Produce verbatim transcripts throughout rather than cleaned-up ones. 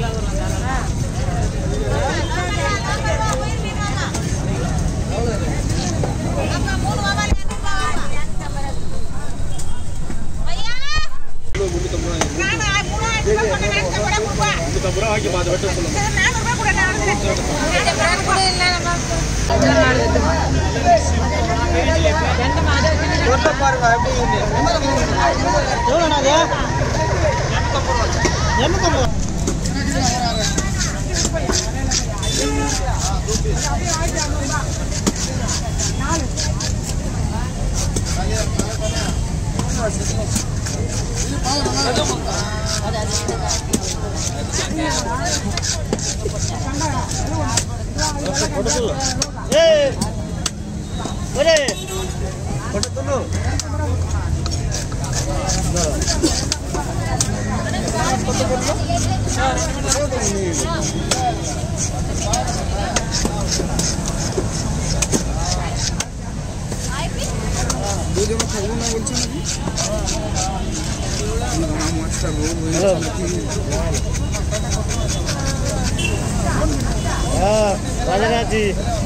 जी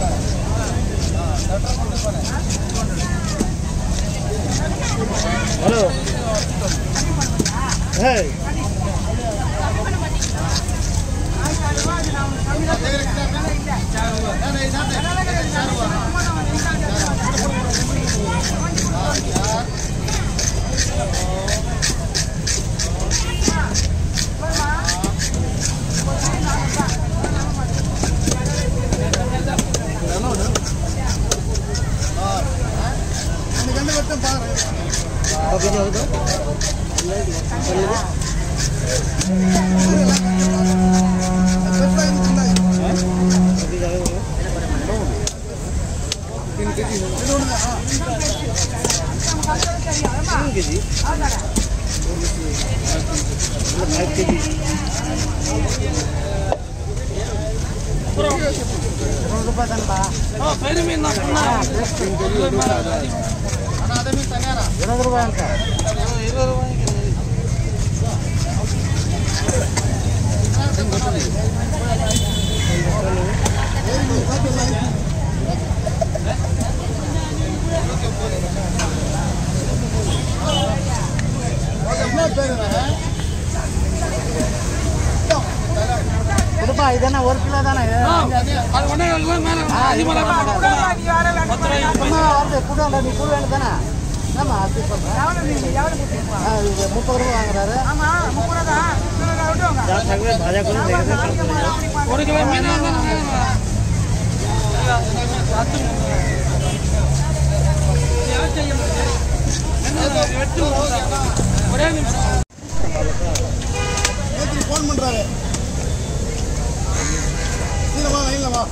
hello हे इधर और kilo दाना है அது ஒண்ணே மேல அதிமல அது கூட அந்த கூட தானா ஆமா அது சொல்றேன் எவ்வளவு நீங்க எவ்வளவு கொடுத்தீங்க முப்பது ரூபாய் வாங்குறாரு ஆமா முப்பது ரூபாய் தான் விடுங்க जा सगळे भाज्या करून द्यायचे ஒரு கிலோ மீன் சாத்து யார் செய்ய என்ன வெட்டு ஒரே நிமிஷம் நேத்து ஃபோன் பண்றாரு இல்ல வா இல்ல வா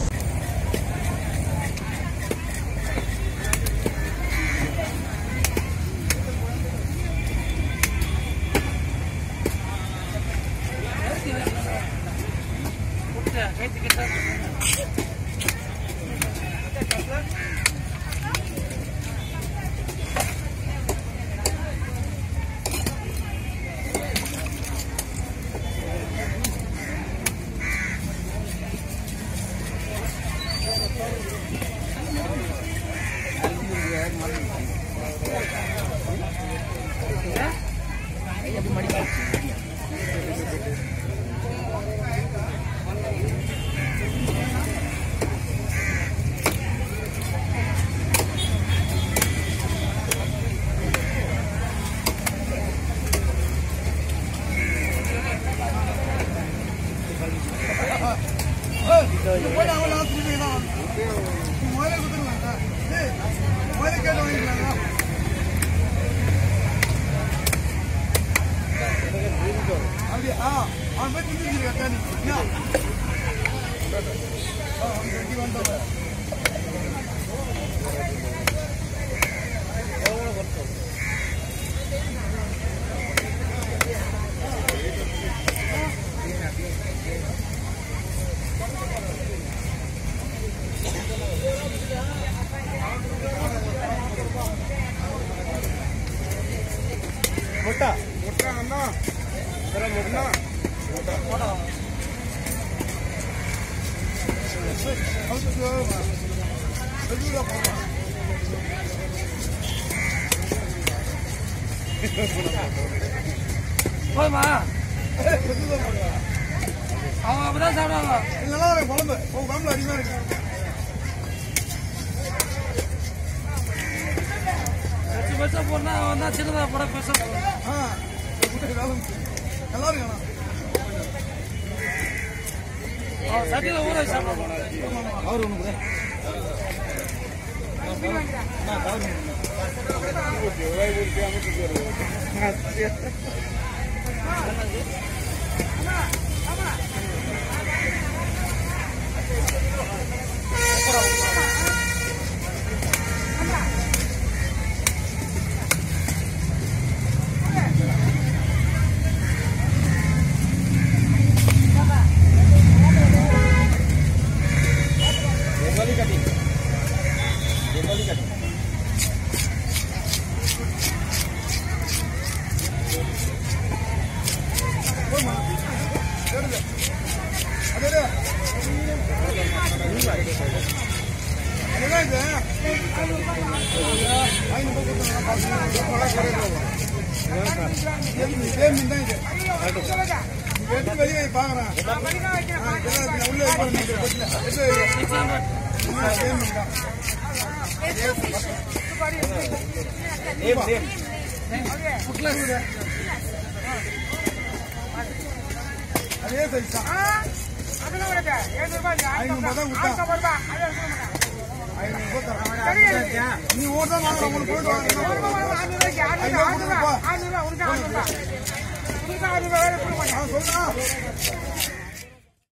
मोटा मोटा अन्ना जरा मोटा मोटा போதுமா அவங்க அப்படிதான் சாப்பிடுவாங்க. நல்லா இருக்கு குழம்பு. குழம்பு அதிகமா இருக்கு. பச்சை பச்சை போனா வந்தா சின்னதா போட பெருசா நல்லா இருக்கு. சட்டியில ஊற சாப்பிடுவோம். அவர் ஒண்ணு கூட வெளியே பாக்குறேன். அதே சைஸ் நீ ஓட்டா வாங்க உங்களுக்கு போயிட்டு வாங்க.